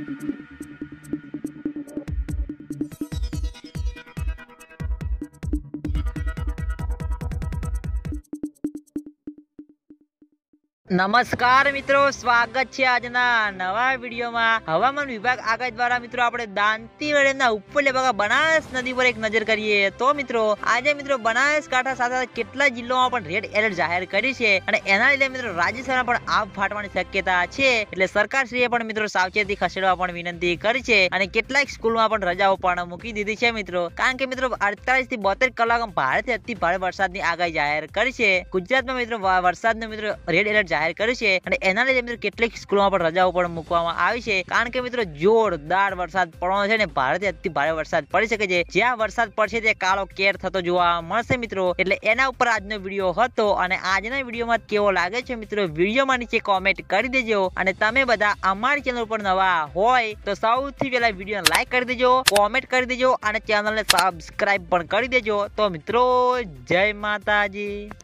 નમસ્કાર મિત્રો, સ્વાગત છે આજના નવા વિડીયોમાં। હવામાન વિભાગ આગાહી દ્વારા મિત્રો આપણે દાંતીવાડાના ઉપરલે ભાગ બનાસ નદી પર એક નજર કરીએ તો મિત્રો આજે મિત્રો બનાસકાંઠા સાથે કેટલા જિલ્લાઓમાં પણ રેડ એલર્ટ જાહેર કરી છે અને એના લીધે મિત્રો રાજ્યસભામાં પણ આભ ફાટવાની શક્યતા છે। એટલે સરકારશ્રીએ પણ મિત્રો સાવચેતી ખસેડવા પણ વિનંતી કરી છે અને કેટલાક સ્કૂલમાં પણ રજાઓ પણ મૂકી દીધી છે મિત્રો, કારણ કે મિત્રો 48 થી 72 કલાકમાં ભારેથી અતિ ભારે વરસાદની આગાહી જાહેર કરી છે। ગુજરાતમાં મિત્રો વરસાદનો મિત્રો રેડ એલર્ટ જાહેર કર્યું છે અને એના લીધે મિત્રો કેટલીક સ્કૂલોમાં પણ રજાઓ પણ મૂકવામાં આવી છે, કારણ કે મિત્રો જોરદાર વરસાદ પડવાનો છે ને ભારેથી અતિ ભારે વરસાદ પડી શકે છે। જ્યાં વરસાદ પડશે તે કાળો કેર થતો જોવા મળશે મિત્રો। એટલે એના ઉપર આજનો વિડીયો હતો અને આજના વિડીયોમાં કેવો લાગે છે મિત્રો વિડીયોમાં નીચે કોમેન્ટ કરી દેજો અને તમે બધા અમારી ચેનલ ઉપર નવા હોય તો સૌથી પહેલા વિડીયોને લાઈક કરી દેજો, કોમેન્ટ કરી દેજો અને ચેનલને સબસ્ક્રાઇબ પણ કરી દેજો। તો મિત્રો જય માતાજી।